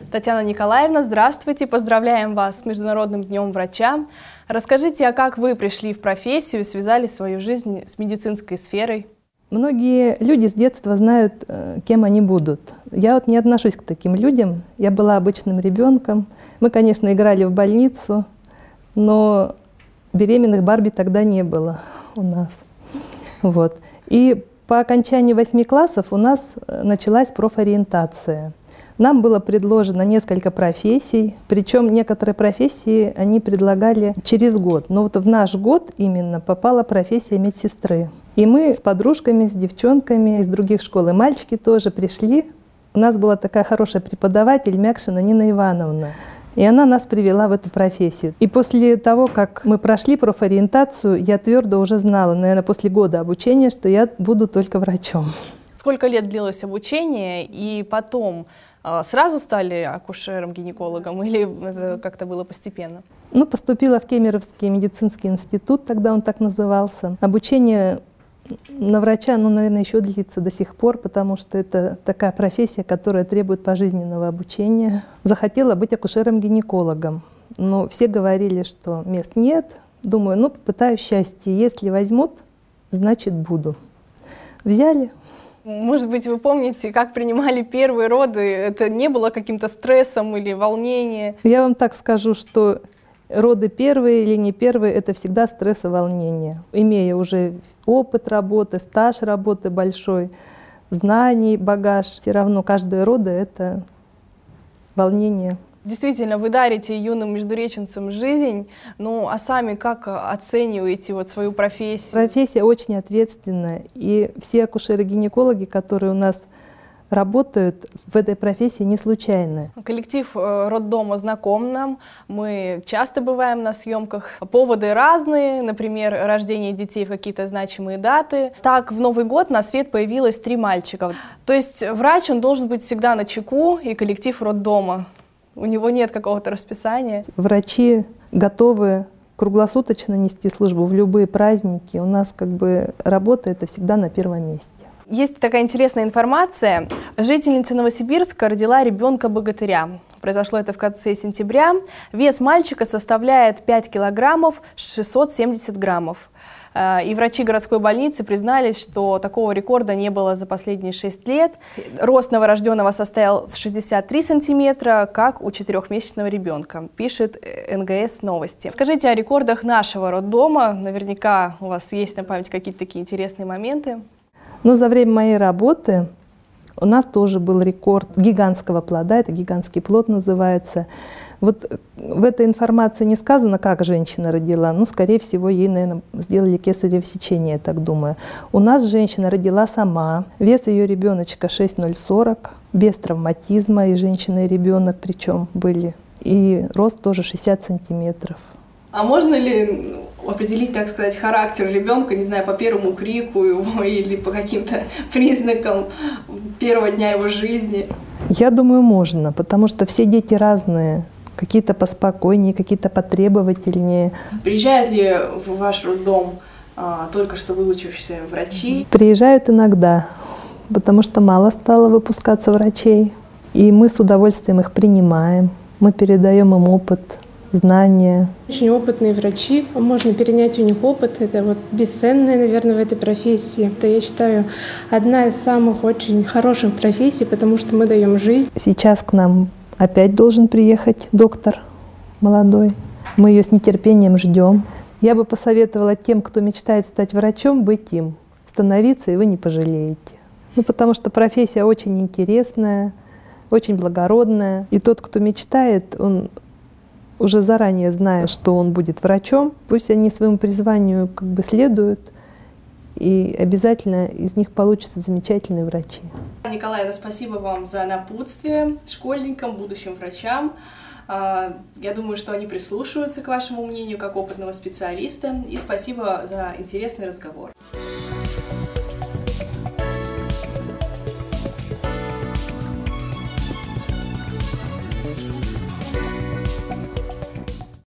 Татьяна Николаевна, здравствуйте, поздравляем вас с Международным днем врача. Расскажите, а как вы пришли в профессию и связали свою жизнь с медицинской сферой? Многие люди с детства знают, кем они будут. Я вот не отношусь к таким людям. Я была обычным ребенком. Мы, конечно, играли в больницу, но беременных Барби тогда не было у нас. Вот. И по окончании 8 классов у нас началась профориентация. Нам было предложено несколько профессий, причем некоторые профессии они предлагали через год. Но вот в наш год именно попала профессия медсестры. И мы с подружками, с девчонками из других школ, и мальчики тоже пришли. У нас была такая хорошая преподаватель Мякшина Нина Ивановна. И она нас привела в эту профессию. И после того, как мы прошли профориентацию, я твердо уже знала, наверное, после года обучения, что я буду только врачом. Сколько лет длилось обучение, и потом сразу стали акушером-гинекологом или это как-то было постепенно? Ну, поступила в Кемеровский медицинский институт, тогда он так назывался. Обучение на врача, ну, наверное, еще длится до сих пор, потому что это такая профессия, которая требует пожизненного обучения. Захотела быть акушером-гинекологом, но все говорили, что мест нет. Думаю, ну, попытаюсь счастье. Если возьмут, значит, буду. Взяли. Может быть, вы помните, как принимали первые роды? Это не было каким-то стрессом или волнением? Я вам так скажу, что роды первые или не первые, это всегда стресс и волнение. Имея уже опыт работы, стаж работы большой, знаний, багаж, все равно каждые роды — это волнение. Действительно, вы дарите юным междуреченцам жизнь, ну а сами как оцениваете вот свою профессию? Профессия очень ответственная, и все акушеры-гинекологи, которые у нас работают в этой профессии, не случайны. Коллектив роддома знаком нам, мы часто бываем на съемках. Поводы разные, например, рождение детей в какие-то значимые даты. Так, в Новый год на свет появилось 3 мальчика. То есть врач, он должен быть всегда начеку, и коллектив роддома. У него нет какого-то расписания. Врачи готовы круглосуточно нести службу в любые праздники. У нас как бы работа — это всегда на первом месте. Есть такая интересная информация. Жительница Новосибирска родила ребенка-богатыря. Произошло это в конце сентября. Вес мальчика составляет 5 килограммов 670 граммов. И врачи городской больницы признались, что такого рекорда не было за последние 6 лет. Рост новорожденного составил 63 сантиметра, как у 4-месячного ребенка, пишет НГС Новости. Скажите о рекордах нашего роддома. Наверняка у вас есть на память какие-то такие интересные моменты. Но за время моей работы у нас тоже был рекорд гигантского плода, это гигантский плод называется. Вот в этой информации не сказано, как женщина родила, но, скорее всего, ей, наверное, сделали кесарево сечение, я так думаю. У нас женщина родила сама, вес ее ребеночка 6,040, без травматизма, и женщина, и ребенок причем были, и рост тоже 60 сантиметров. А можно ли определить, так сказать, характер ребенка, не знаю, по первому крику его или по каким-то признакам первого дня его жизни? Я думаю, можно, потому что все дети разные. Какие-то поспокойнее, какие-то потребовательнее. Приезжают ли в ваш роддом только что выучившиеся врачи? Приезжают иногда, потому что мало стало выпускаться врачей. И мы с удовольствием их принимаем, мы передаем им опыт, знания. Очень опытные врачи, можно перенять у них опыт, это вот бесценное, наверное, в этой профессии. Это, я считаю, одна из самых очень хороших профессий, потому что мы даем жизнь. Сейчас к нам опять должен приехать доктор молодой. Мы ее с нетерпением ждем. Я бы посоветовала тем, кто мечтает стать врачом, быть им. Становиться, и вы не пожалеете. Ну, потому что профессия очень интересная, очень благородная. И тот, кто мечтает, он уже заранее зная, что он будет врачом, пусть они своему призванию как бы следуют, и обязательно из них получатся замечательные врачи. Николаевна, спасибо вам за напутствие школьникам, будущим врачам. Я думаю, что они прислушиваются к вашему мнению как опытного специалиста. И спасибо за интересный разговор.